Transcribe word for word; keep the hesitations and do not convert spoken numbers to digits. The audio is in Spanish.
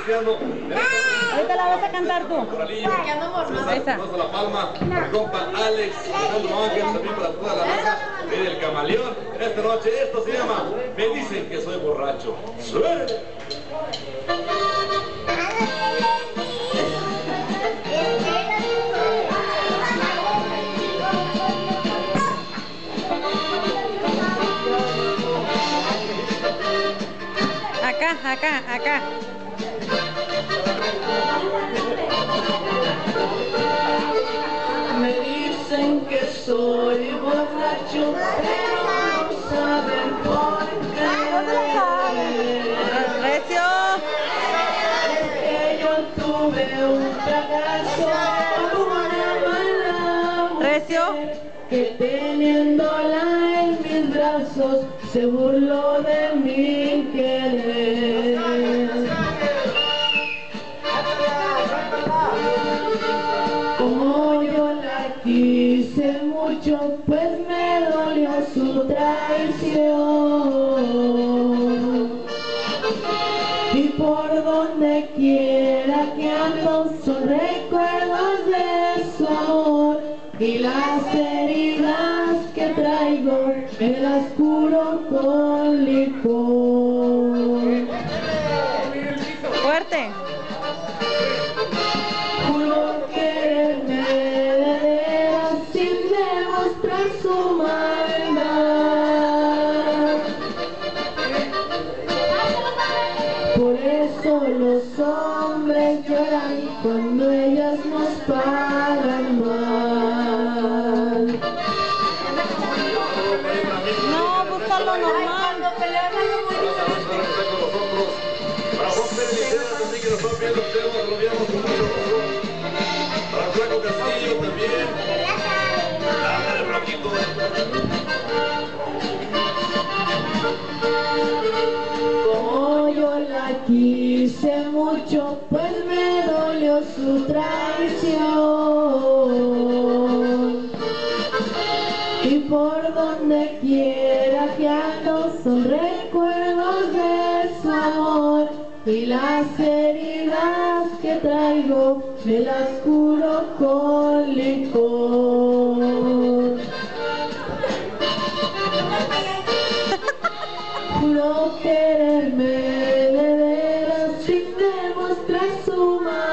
iniciando. Ahorita la vas a cantar tú. Esa. La palma, mi compa Alex, Alejandro Ángel, también para toda la raza. Viene el camaleón. Esta noche esto se llama Me dicen que soy borracho. ¡Suerte! Acá, acá, acá. Me dicen que soy borracho, pero no saben por qué. Recio. Es que yo tuve un fracaso con una mala mujer Recio. que teniéndola en mis brazos se burló de mi querer. Como yo la quise mucho, pues me dolió su traición. Y por donde quiera que ando son recuerdos de su amor. Y las heridas que traigo me las curo con licor. Fuerte. Juro quererme de veras sin demostrar su maldad. Por eso los hombres lloran cuando ellas nos pagan mal. No, busca lo normal. Para José Licea también que nos va viendo, ustedes lo veamos con mucho gusto. Para Flaco Castillo también. Ándale, Flaquito. Como yo la quise mucho, pues me dolió su traición. Y por donde quiera que ando son recuerdos de su amor. Y las heridas que traigo me las curo con licor. Juro quererme de veras sin demostrar su maldad.